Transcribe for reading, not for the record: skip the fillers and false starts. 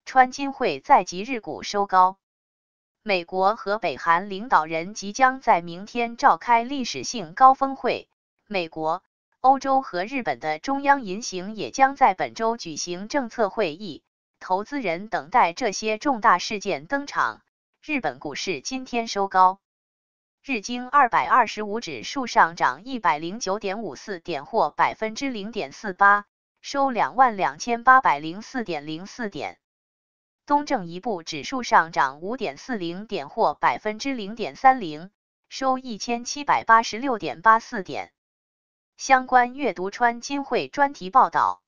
川金汇在即日股收高。美国和北韩领导人即将在明天召开历史性高峰会，美国、欧洲和日本的中央银行也将在本周举行政策会议，投资人等待这些重大事件登场。日本股市今天收高，日经225指数上涨109.54点或 0.48%， 收22,804.04点。东证一部指数上涨5.40点或 0.30%， 收1786.84点。相关阅读川金汇专题报道。